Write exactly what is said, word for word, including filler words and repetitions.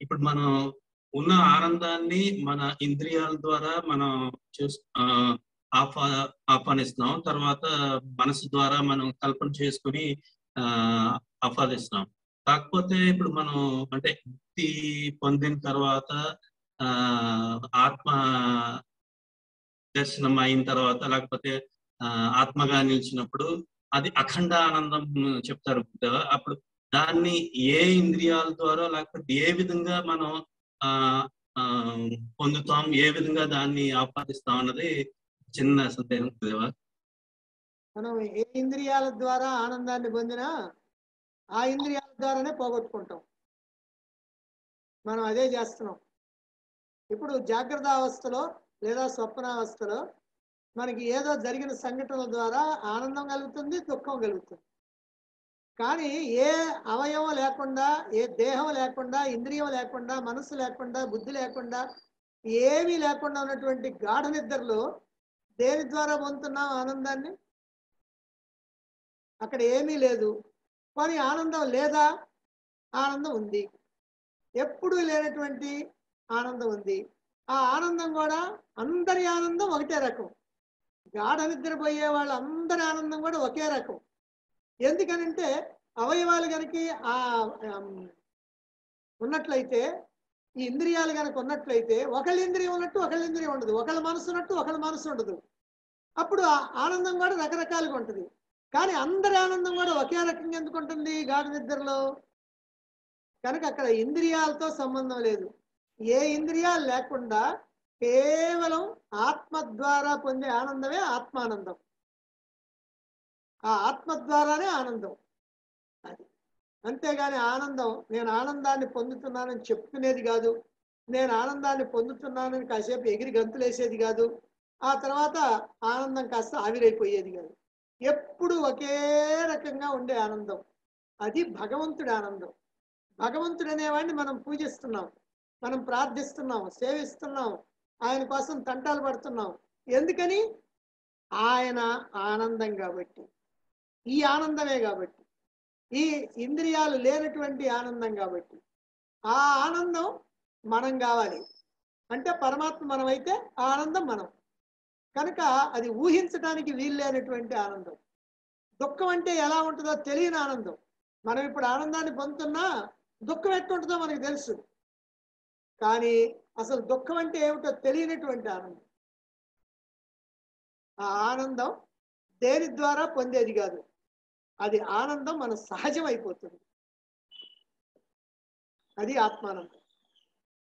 ఇప్పుడు మనం ఉన్న ఆనందాన్ని మన ఇంద్రియాల ద్వారా మనం చూస్ ఆహ్, ఆహ్వానిస్తున్నాం. తర్వాత మనసు ద్వారా మనం కల్పన చేసుకొని ఆహ్, ఆస్వాదిస్తున్నాం. కాకపోతే ఇప్పుడు మనం అంటే ముక్తి పొందిన తర్వాత ఆహ్, ఆత్మ దర్శనం అయిన తర్వాత లేకపోతే ఆహ్, ఆత్మగా నిలిచినప్పుడు అది అఖండ ఆనందం చెప్తారు కదా! అప్పుడు దాన్ని ఏ ఇంద్రియాల ద్వారా లేకపోతే ఏ విధంగా మనం ఆహ్, ఆహ్, పొందుతాం? ఏ విధంగా దాన్ని ఆపాదిస్తాం అన్నది చిన్న సందేహం దేవా? మనం ఏ ఇంద్రియాల ద్వారా ఆనందాన్ని పొందినా ఆ ఇంద్రియాల ద్వారానే పోగొట్టుకుంటాం. మనం అదే చేస్తున్నాం. ఇప్పుడు జాగ్రత్త అవస్థలో లేదా స్వప్నావస్థలో మనకి ఏదో జరిగిన సంఘటనల ద్వారా ఆనందం కలుగుతుంది, దుఃఖం కలుగుతుంది. కానీ ఏ అవయవం లేకుండా, ఏ దేహం లేకుండా, ఇంద్రియం లేకుండా, మనసు లేకుండా, బుద్ధి లేకుండా, ఏమీ లేకుండా ఉన్నటువంటి గాఢ నిద్రలో దేని ద్వారా పొందుతున్నాం ఆనందాన్ని? అక్కడ ఏమీ లేదు. కానీ ఆనందం లేదా? ఆనందం ఉంది. ఎప్పుడూ లేనటువంటి ఆనందం ఉంది. ఆ ఆనందం కూడా అందరి ఆనందం ఒకటే రకం. గాఢ నిద్రపోయే వాళ్ళందరి ఆనందం కూడా ఒకే రకం. ఎందుకనంటే అవయవాలు కనుక ఆ ఉన్నట్లయితే, ఈ ఇంద్రియాలు కనుక ఉన్నట్లయితే ఒకళ్ళ ఇంద్రియం ఉన్నట్టు ఒకళ్ళ ఇంద్రియం ఉండదు, ఒకళ్ళ మనసు ఉన్నట్టు ఒకళ్ళ మనసు ఉండదు. అప్పుడు ఆ ఆనందం కూడా రకరకాలుగా ఉంటుంది. కానీ అందరి ఆనందం కూడా ఒకే రకంగా ఎందుకు ఉంటుంది గాఢ నిద్రలో? కనుక అక్కడ ఇంద్రియాలతో సంబంధం లేదు. ఏ ఇంద్రియాలు లేకుండా కేవలం ఆత్మ ద్వారా పొందే ఆనందమే ఆత్మానందం. ఆ ఆత్మ ద్వారానే ఆనందం. అది అంతేగాని ఆనందం నేను ఆనందాన్ని పొందుతున్నానని చెప్పుకునేది కాదు. నేను ఆనందాన్ని పొందుతున్నానని కాసేపు ఎగిరి గంతులేసేది కాదు. ఆ తర్వాత ఆనందం కాస్త ఆవిరైపోయేది కాదు. ఎప్పుడు ఒకే రకంగా ఉండే ఆనందం. అది భగవంతుడి ఆనందం. భగవంతుడు అనేవాడిని మనం పూజిస్తున్నాం, మనం ప్రార్థిస్తున్నాం, సేవిస్తున్నాం, ఆయన కోసం తంటాలు పడుతున్నాం. ఎందుకని? ఆయన ఆనందం కాబట్టి, ఈ ఆనందమే కాబట్టి, ఈ ఇంద్రియాలు లేనటువంటి ఆనందం కాబట్టి. ఆ ఆనందం మనం కావాలి అంటే పరమాత్మ మనమైతే ఆ ఆనందం మనం. కనుక అది ఊహించడానికి వీలు లేనటువంటి ఆనందం. దుఃఖం అంటే ఎలా ఉంటుందో తెలియని ఆనందం. మనం ఇప్పుడు ఆనందాన్ని పొందుతున్నా దుఃఖం ఎట్టుంటుందో మనకు తెలుసు. కానీ అసలు దుఃఖం అంటే ఏమిటో తెలియనటువంటి ఆనందం. ఆ ఆనందం దేని ద్వారా పొందేది కాదు. అది ఆనందం మన సహజం అయిపోతుంది. అది ఆత్మానందం.